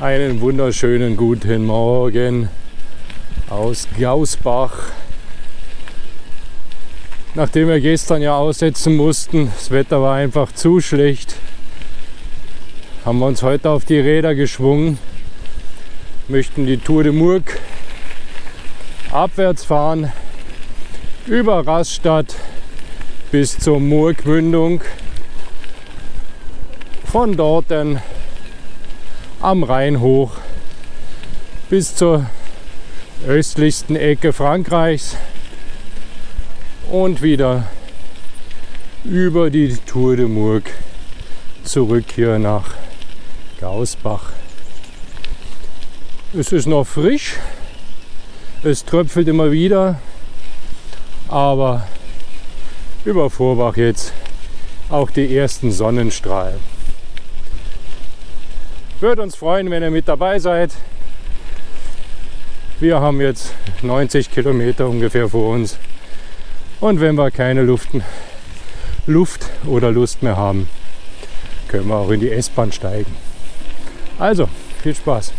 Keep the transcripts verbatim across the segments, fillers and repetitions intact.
Einen wunderschönen guten Morgen aus Gausbach. Nachdem wir gestern ja aussetzen mussten, das Wetter war einfach zu schlecht, haben wir uns heute auf die Räder geschwungen, möchten die Tour de Murg abwärts fahren, über Rastatt bis zur Murgmündung, von dort dann am Rhein hoch bis zur östlichsten Ecke Frankreichs und wieder über die Tour de Murg zurück hier nach Gausbach. Es ist noch frisch, es tröpfelt immer wieder, aber über Vorbach jetzt auch die ersten Sonnenstrahlen. Würde uns freuen, wenn ihr mit dabei seid. Wir haben jetzt neunzig Kilometer ungefähr vor uns. Und wenn wir keine Luft, Luft oder Lust mehr haben, können wir auch in die S-Bahn steigen. Also, viel Spaß!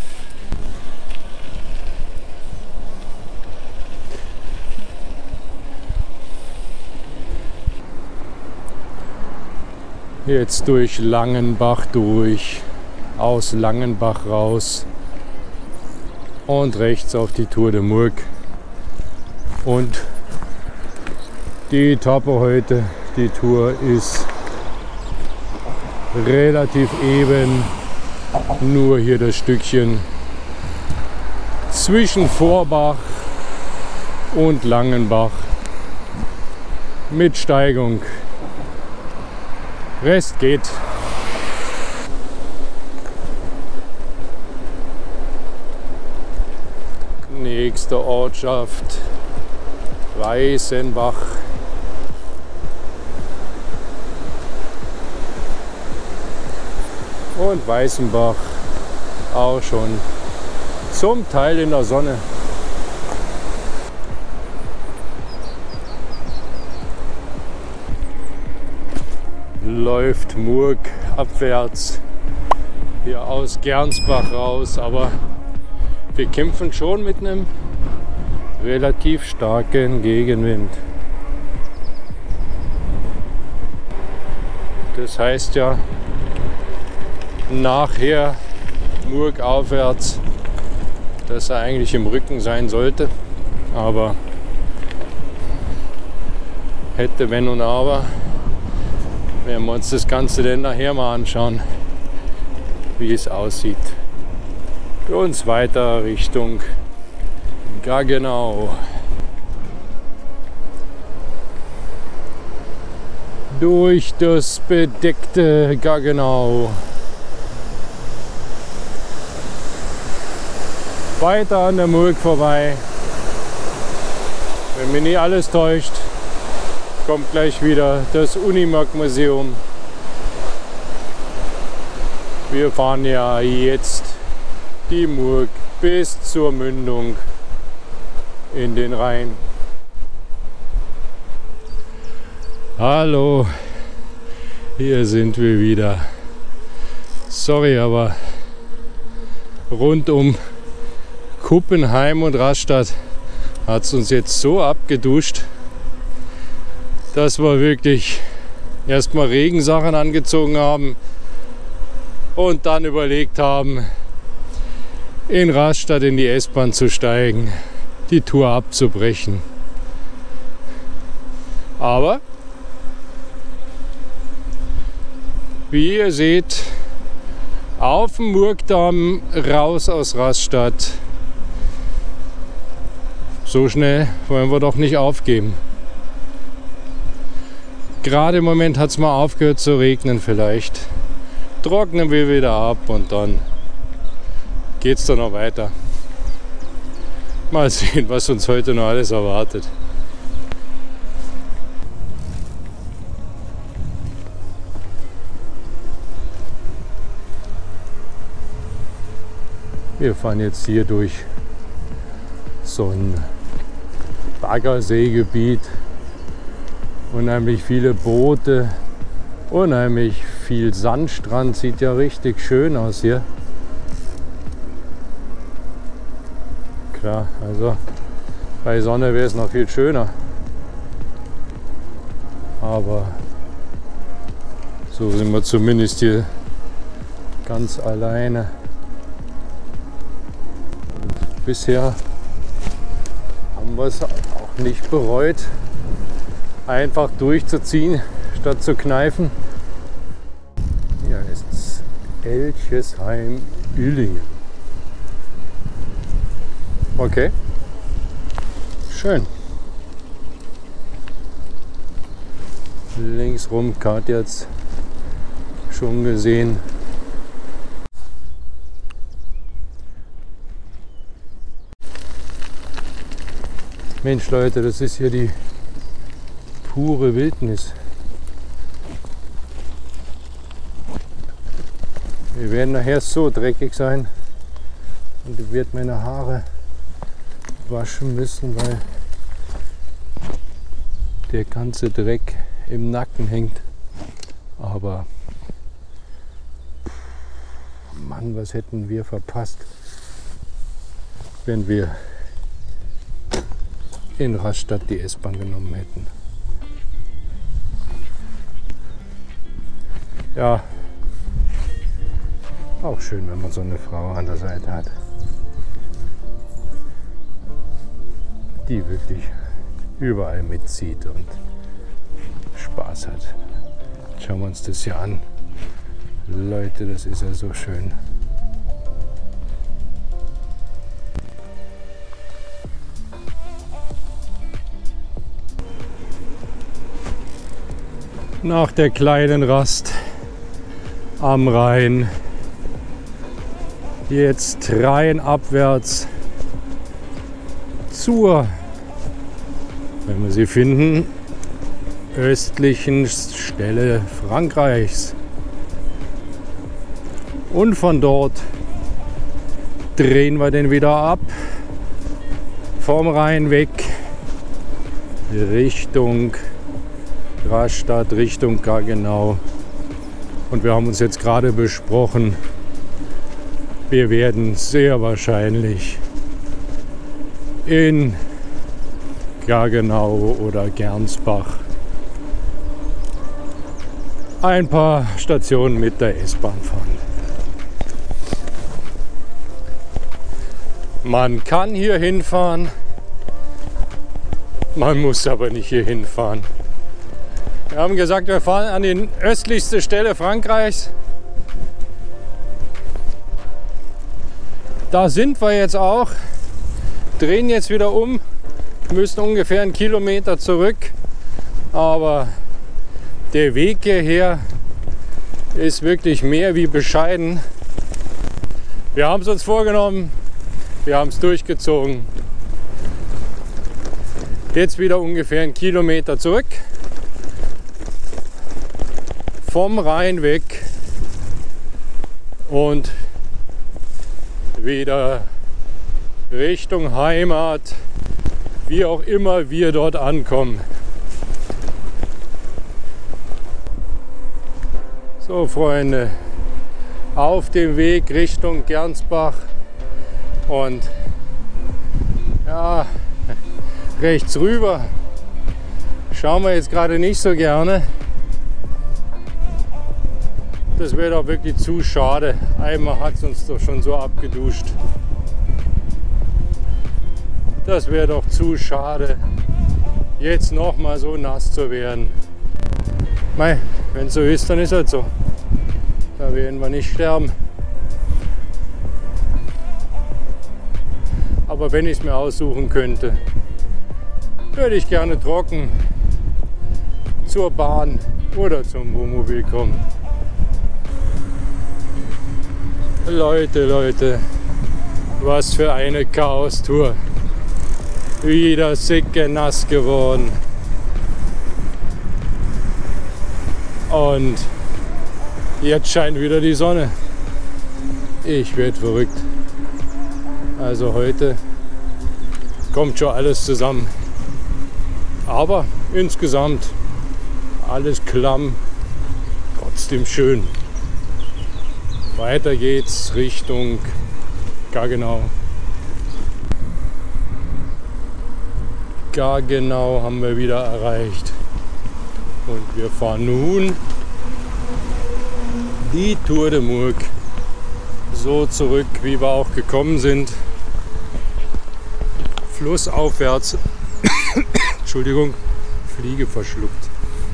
Jetzt durch Langenbach durch. Aus Langenbach raus und rechts auf die Tour de Murg. Und die Etappe heute, die Tour ist relativ eben, nur hier das Stückchen zwischen Vorbach und Langenbach mit Steigung. Rest geht. Nächste Ortschaft Weißenbach. Und Weißenbach auch schon zum Teil in der Sonne. Läuft Murg abwärts hier aus Gernsbach raus, aber wir kämpfen schon mit einem relativ starken Gegenwind. Das heißt ja, nachher Murg aufwärts, dass er eigentlich im Rücken sein sollte. Aber hätte, wenn und aber, werden wir uns das Ganze dann nachher mal anschauen, wie es aussieht. Für uns weiter Richtung Gaggenau. Durch das bedeckte Gaggenau. Weiter an der Murg vorbei. Wenn mich nicht alles täuscht, kommt gleich wieder das Unimog-Museum. Wir fahren ja jetzt die Murg bis zur Mündung in den Rhein. Hallo, hier sind wir wieder. Sorry, aber rund um Kuppenheim und Rastatt hat es uns jetzt so abgeduscht, dass wir wirklich erstmal Regensachen angezogen haben und dann überlegt haben, in Rastatt in die S-Bahn zu steigen, die Tour abzubrechen. Aber wie ihr seht, auf dem Murgdamm raus aus Rastatt. So schnell wollen wir doch nicht aufgeben. Gerade im Moment hat es mal aufgehört zu regnen vielleicht. Trocknen wir wieder ab und dann geht es dann noch weiter. Mal sehen, was uns heute noch alles erwartet. Wir fahren jetzt hier durch so ein Baggerseegebiet. Unheimlich viele Boote, unheimlich viel Sandstrand, sieht ja richtig schön aus hier. Ja, also bei Sonne wäre es noch viel schöner. Aber so sind wir zumindest hier ganz alleine. Und bisher haben wir es auch nicht bereut, einfach durchzuziehen, statt zu kneifen. Hier ist Elchesheim-Uellingen. Okay, schön. Links rum, Karte jetzt schon gesehen. Mensch Leute, das ist hier die pure Wildnis. Wir werden nachher so dreckig sein und ich werde meine Haare waschen müssen, weil der ganze Dreck im Nacken hängt. Aber Mann, was hätten wir verpasst, wenn wir in Rastatt die S-Bahn genommen hätten. Ja, auch schön, wenn man so eine Frau an der Seite hat, die wirklich überall mitzieht und Spaß hat. Schauen wir uns das hier an. Leute, das ist ja so schön. Nach der kleinen Rast am Rhein jetzt rheinabwärts zur, wenn wir sie finden, östlichen Stelle Frankreichs. Und von dort drehen wir den wieder ab, vom Rhein weg, Richtung Rastatt, Richtung Gaggenau. Und wir haben uns jetzt gerade besprochen, wir werden sehr wahrscheinlich in Gaggenau oder Gernsbach ein paar Stationen mit der S-Bahn fahren. Man kann hier hinfahren, man muss aber nicht hier hinfahren. Wir haben gesagt, wir fahren an die östlichste Stelle Frankreichs. Da sind wir jetzt auch, drehen jetzt wieder um, müssen ungefähr einen Kilometer zurück, aber der Weg hierher ist wirklich mehr wie bescheiden. Wir haben es uns vorgenommen, wir haben es durchgezogen. Jetzt wieder ungefähr einen Kilometer zurück. Vom Rhein weg und wieder Richtung Heimat, wie auch immer wir dort ankommen. So Freunde, auf dem Weg Richtung Gernsbach und ja, rechts rüber schauen wir jetzt gerade nicht so gerne. Das wäre doch wirklich zu schade. Einmal hat es uns doch schon so abgeduscht. Das wäre doch zu schade, jetzt noch mal so nass zu werden. Mei, wenn es so ist, dann ist es so. Da werden wir nicht sterben. Aber wenn ich es mir aussuchen könnte, würde ich gerne trocken zur Bahn oder zum Wohnmobil kommen. Leute, Leute, was für eine Chaos-Tour. Wieder sicke nass geworden. Und jetzt scheint wieder die Sonne. Ich werde verrückt. Also heute kommt schon alles zusammen. Aber insgesamt alles klamm, trotzdem schön. Weiter geht's Richtung Gaggenau. Gaggenau haben wir wieder erreicht. Und wir fahren nun die Tour de Murg so zurück, wie wir auch gekommen sind. Flussaufwärts. Entschuldigung, Fliege verschluckt.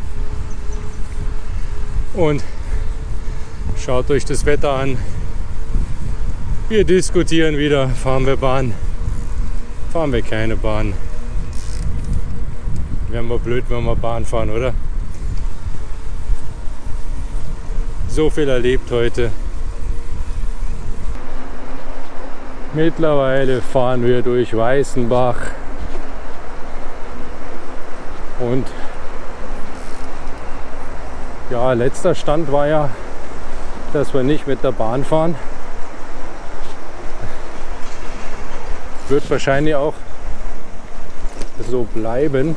Und schaut euch das Wetter an. Wir diskutieren wieder, fahren wir Bahn, fahren wir keine Bahn. Wären wir blöd, wenn wir Bahn fahren, oder? So viel erlebt heute. Mittlerweile fahren wir durch Weißenbach und ja, letzter Stand war ja, dass wir nicht mit der Bahn fahren. Wird wahrscheinlich auch so bleiben.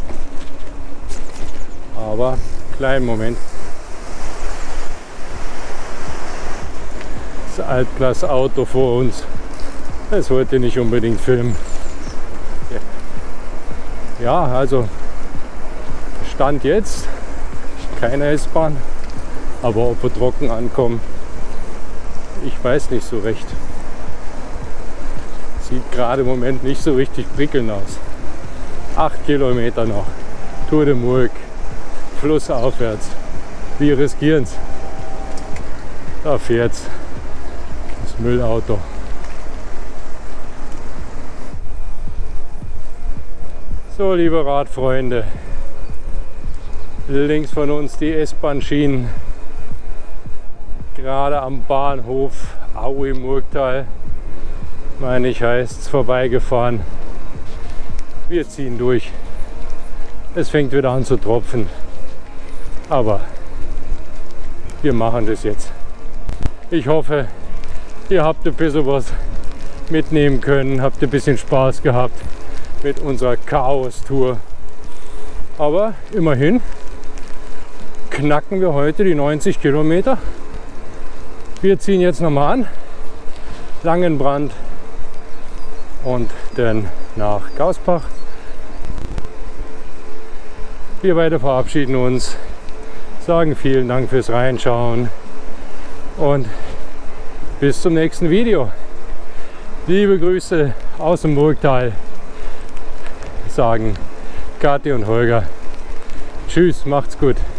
Aber kleinen Moment. Das Altklasse-Auto vor uns. Das wollte nicht unbedingt filmen. Ja, also Stand jetzt. Keine S-Bahn. Aber ob wir trocken ankommen, ich weiß nicht so recht. Sieht gerade im Moment nicht so richtig prickelnd aus. Acht Kilometer noch. Tour de Murg. Flussaufwärts. Wir riskieren es. Da fährt's. Das Müllauto. So, liebe Radfreunde. Links von uns die S-Bahn-Schienen. Gerade am Bahnhof Au im Murgtal, meine ich, heißt es, vorbeigefahren. Wir ziehen durch. Es fängt wieder an zu tropfen. Aber wir machen das jetzt. Ich hoffe, ihr habt ein bisschen was mitnehmen können, habt ein bisschen Spaß gehabt mit unserer Chaos-Tour. Aber immerhin knacken wir heute die neunzig Kilometer. Wir ziehen jetzt nochmal an, Langenbrand und dann nach Gaußbach. Wir beide verabschieden uns, sagen vielen Dank fürs Reinschauen und bis zum nächsten Video. Liebe Grüße aus dem Murgtal, sagen Kathi und Holger. Tschüss, macht's gut.